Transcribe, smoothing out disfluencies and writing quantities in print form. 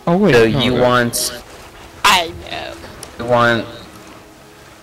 Oh wait. So no, you no. want I know. you want